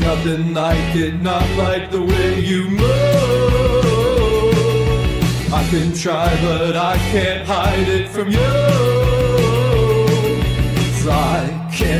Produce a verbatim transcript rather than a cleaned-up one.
nothing like it, not like the way you move. I can try, but I can't hide it from you. 'Cause I can't